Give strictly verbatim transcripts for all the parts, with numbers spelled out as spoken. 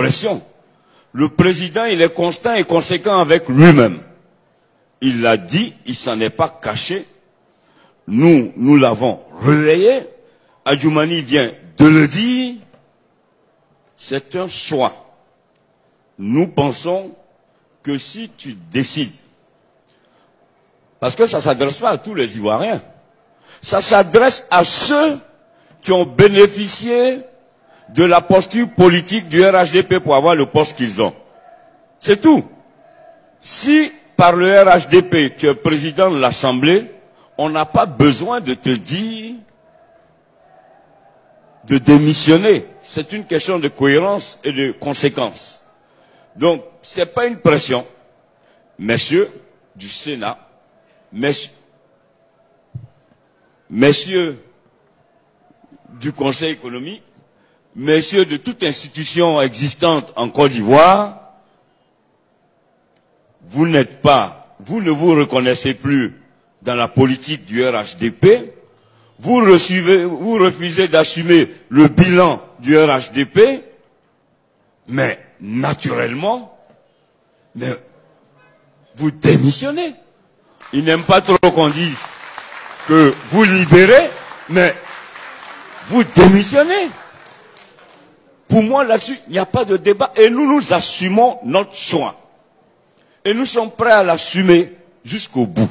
pression. Le président, il est constant et conséquent avec lui-même. Il l'a dit, il s'en est pas caché. Nous, nous l'avons relayé. Adjoumani vient de le dire. C'est un choix. Nous pensons que si tu décides, parce que ça ne s'adresse pas à tous les Ivoiriens, ça s'adresse à ceux qui ont bénéficié de la posture politique du R H D P pour avoir le poste qu'ils ont. C'est tout. Si par le R H D P tu es président de l'Assemblée, on n'a pas besoin de te dire de démissionner. C'est une question de cohérence et de conséquence. Donc, ce n'est pas une pression. Messieurs du Sénat, messieurs, messieurs du Conseil économique, messieurs de toute institution existante en Côte d'Ivoire, vous n'êtes pas, vous ne vous reconnaissez plus dans la politique du R H D P, vous refusez, vous refusez d'assumer le bilan du R H D P, mais naturellement, mais vous démissionnez. Ils n'aiment pas trop qu'on dise que vous libérez, mais vous démissionnez. Pour moi, là-dessus, il n'y a pas de débat. Et nous, nous assumons notre choix. Et nous sommes prêts à l'assumer jusqu'au bout.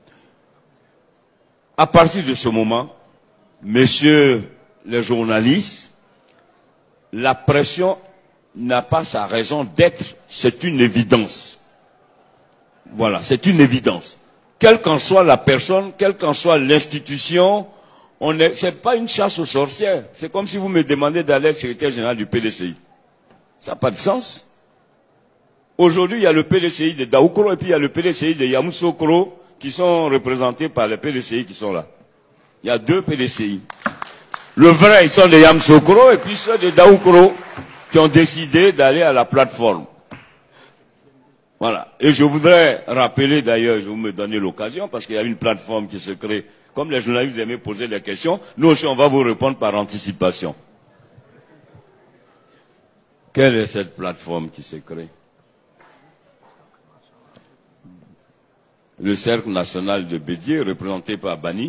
À partir de ce moment, messieurs les journalistes, la pression n'a pas sa raison d'être. C'est une évidence. Voilà, c'est une évidence. Quelle qu'en soit la personne, quelle qu'en soit l'institution, on est, c'est pas une chasse aux sorcières. C'est comme si vous me demandez d'aller être secrétaire général du P D C I. Ça n'a pas de sens. Aujourd'hui, il y a le P D C I de Daoukro et puis il y a le P D C I de Yamoussoukro qui sont représentés par les P D C I qui sont là. Il y a deux P D C I. Le vrai, ils sont de Yamoussoukro et puis ceux de Daoukro qui ont décidé d'aller à la plateforme. Voilà. Et je voudrais rappeler d'ailleurs, je vais vous me donner l'occasion, parce qu'il y a une plateforme qui se crée. Comme les journalistes vous aimez poser des questions, nous aussi on va vous répondre par anticipation. Quelle est cette plateforme qui se crée? Le Cercle national de Bédier, représenté par Bani.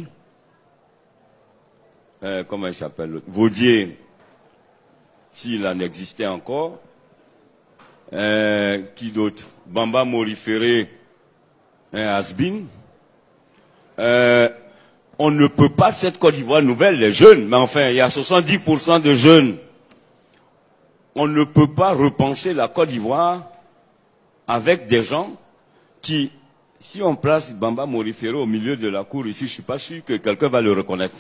Euh, comment il s'appelle? Vaudier, s'il en existait encore. Euh, qui d'autre? Bamba Moriféré, un has-been. Euh, on ne peut pas, cette Côte d'Ivoire nouvelle, les jeunes, mais enfin, il y a soixante-dix pour cent de jeunes. On ne peut pas repenser la Côte d'Ivoire avec des gens qui, si on place Bamba Moriféré au milieu de la cour ici, je suis pas sûr que quelqu'un va le reconnaître.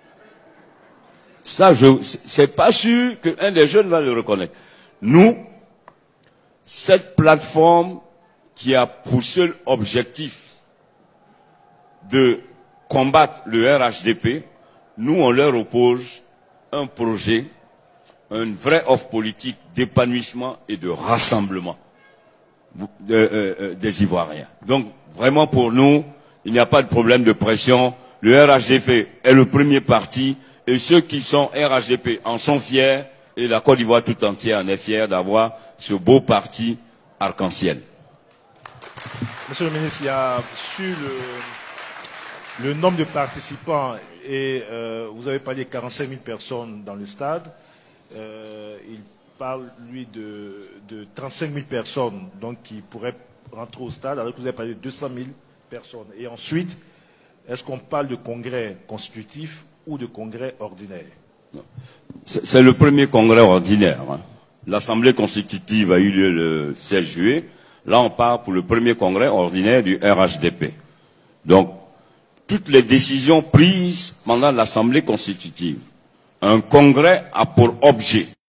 Ça, je, c'est pas sûr qu'un des jeunes va le reconnaître. Nous, cette plateforme qui a pour seul objectif de combattre le R H D P, nous on leur oppose un projet, une vraie offre politique d'épanouissement et de rassemblement de, euh, euh, des Ivoiriens. Donc vraiment pour nous, il n'y a pas de problème de pression. Le R H D P est le premier parti et ceux qui sont R H D P en sont fiers. Et la Côte d'Ivoire tout entière en est fière d'avoir ce beau parti arc-en-ciel. Monsieur le ministre, il y a sur le, le nombre de participants, et euh, vous avez parlé de quarante-cinq mille personnes dans le stade. Euh, il parle, lui, de, de trente-cinq mille personnes donc, qui pourraient rentrer au stade, alors que vous avez parlé de deux cent mille personnes. Et ensuite, est-ce qu'on parle de congrès constitutif ou de congrès ordinaire? C'est le premier congrès ordinaire. Hein. L'Assemblée constitutive a eu lieu le seize juillet. Là, on part pour le premier congrès ordinaire du R H D P. Donc, toutes les décisions prises pendant l'Assemblée constitutive, un congrès a pour objet